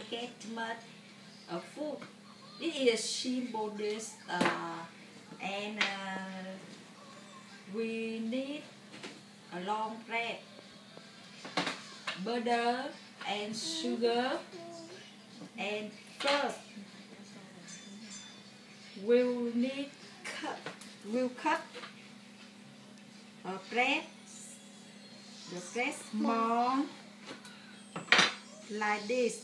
get much food. This is simple dish, and we need a long bread, butter, and sugar. And first, we'll cut bread, the bread small like this,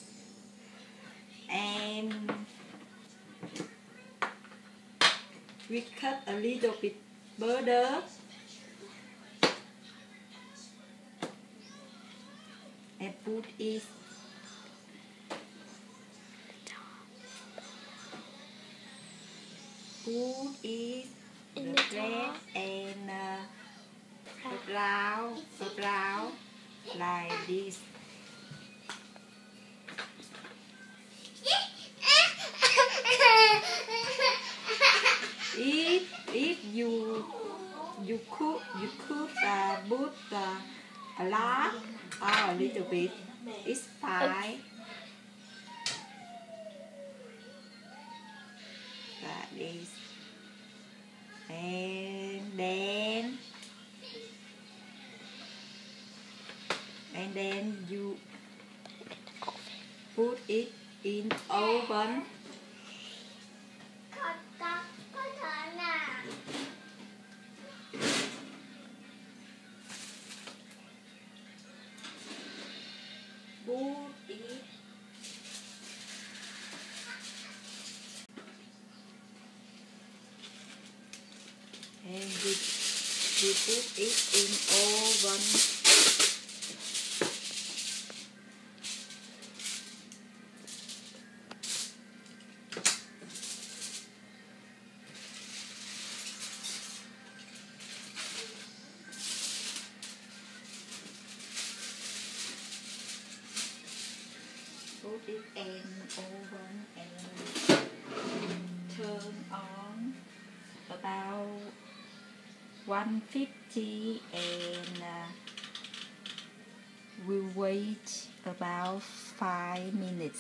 and we cut a little bit butter and put it in the bread and brown like this. If you could put a lot or a little bit, it's fine. Like this, and then you put it in oven. Put it and we put it in oven. Put it in oven and turn on about 150, and we'll wait about 5 minutes.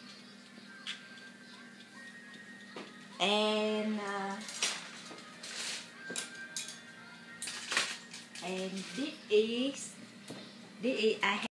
And this is I